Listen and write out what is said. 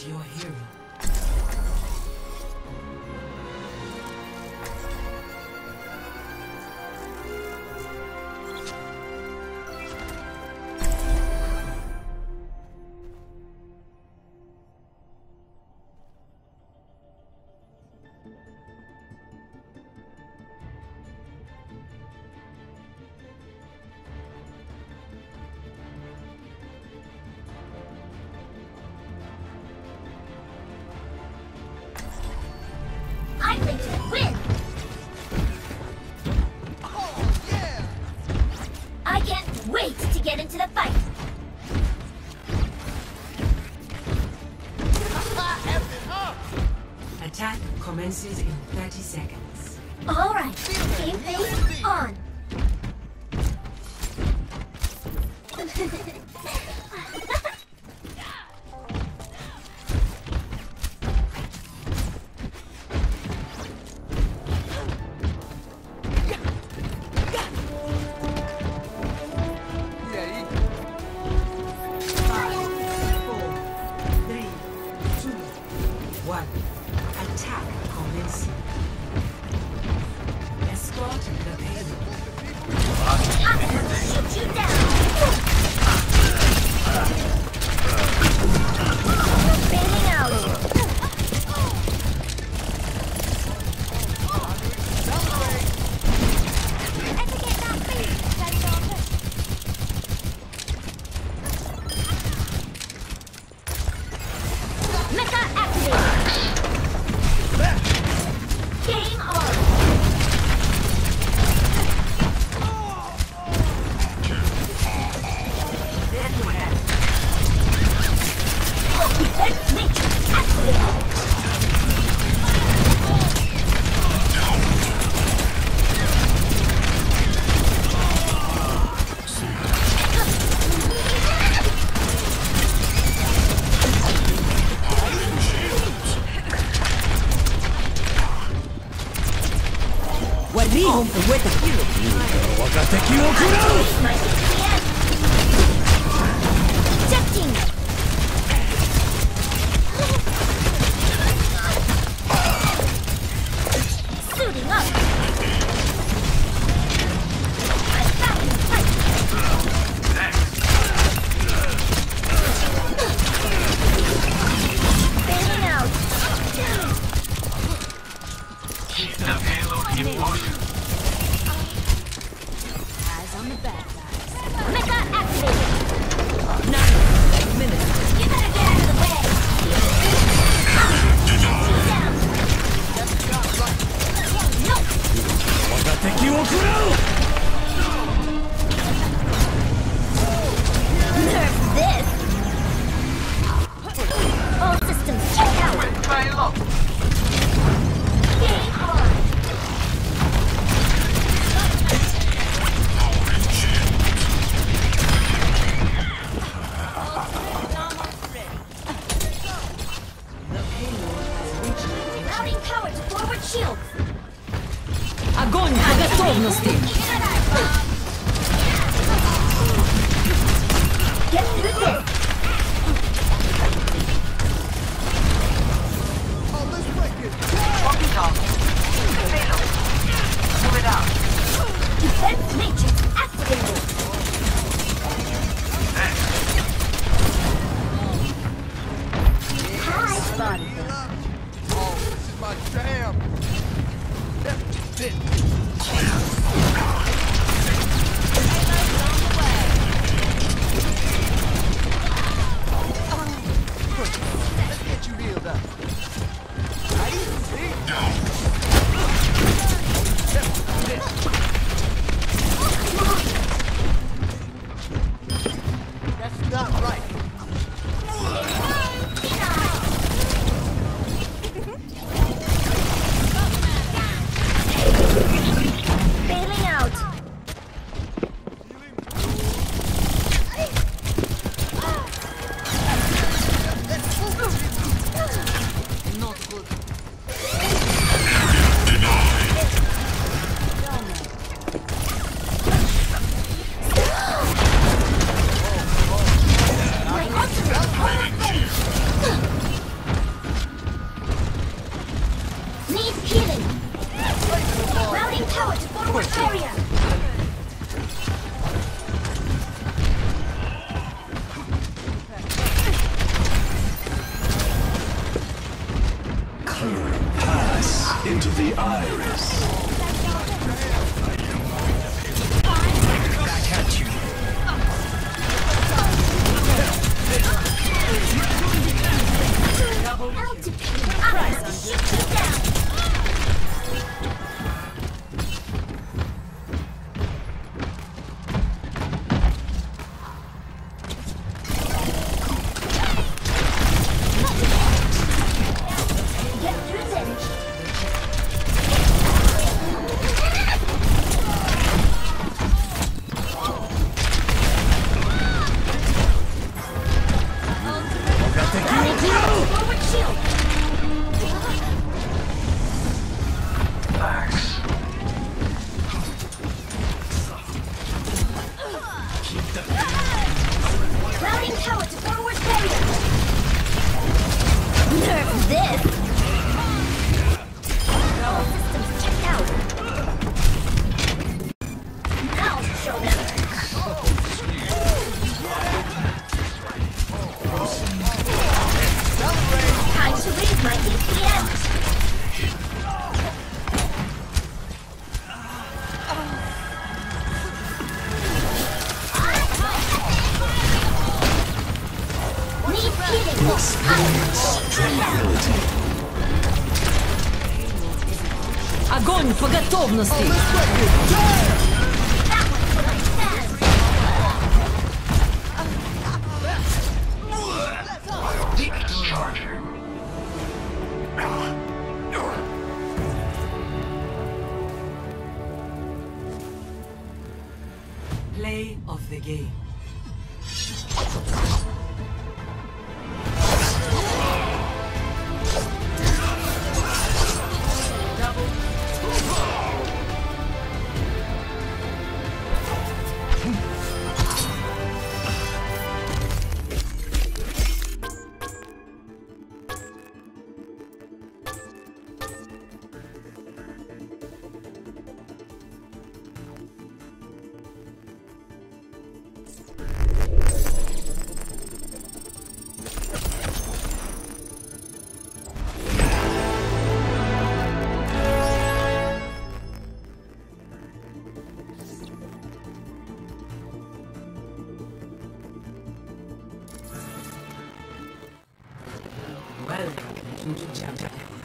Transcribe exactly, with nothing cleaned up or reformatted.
your hero. I'm ready to win! Oh, yeah! I can't wait to get into the fight! Attack commences in thirty seconds. Alright, game face on! Attack commencing. Escort the payload. I'm gonna shoot you down! Bailing out! Etiquette that please, Daddy Daughter. Mecha activated! Game on! Defense matrix activated! Ejecting! Suiting up! I'm back in the fight! Bailing out! Keep the payload in motion. Eyes on the bad guys. Mecha activated! Nine minutes. You better get out of the way! Shoot down! Nerf this! All systems check out! Payload. Game on! Routing power to forward shield! Огонь по готовности! Get through this! Oh, let's break it! Walkie talkie. Payload. Move it out. Defense matrix activated! Hi, spotted them. Oh, this is my jam! This. Let's get you healed up. Right? See? That's not right. Bailing out! Pass into the iris. Back at you. Routing tower to forward barrier. Nerf this. All systems checked out. I'll show them. Time to raise my D P S. Огонь по готовности! Play of the game. Welcome to chapter.